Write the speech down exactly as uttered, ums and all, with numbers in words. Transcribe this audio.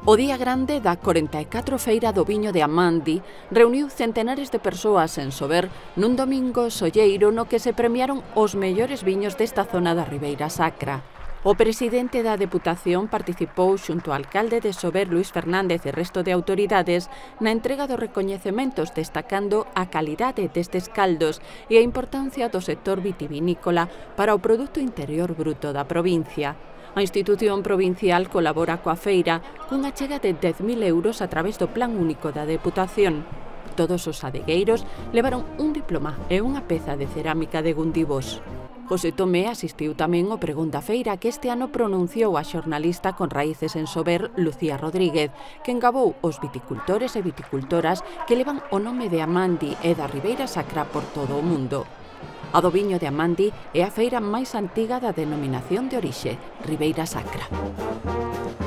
O día grande da corenta e catro feira do viño de Amandi reuniu centenares de persoas en Sober nun domingo solleiro no que se premiaron os mellores viños desta zona da Ribeira Sacra. O presidente da Deputación participou xunto ao alcalde de Sober, Luís Fernández, e resto de autoridades na entrega dos recoñecementos, destacando a calidade destes caldos e a importancia do sector vitivinícola para o Produto Interior Bruto da provincia. A institución provincial colabora coa feira cunha chega de dez mil euros a través do Plan Único da Deputación. Todos os adegueiros levaron un diploma e unha peza de cerámica de Gundibós. José Tomé asistiu tamén ao pregón da feira que este ano pronunciou a xornalista con raíces en Sober, Lucía Rodríguez, que engabou os viticultores e viticultoras que levan o nome de Amandi e da Ribeira Sacra por todo o mundo. A do viño de Amandi é a feira máis antiga da denominación de orixe, Ribeira Sacra.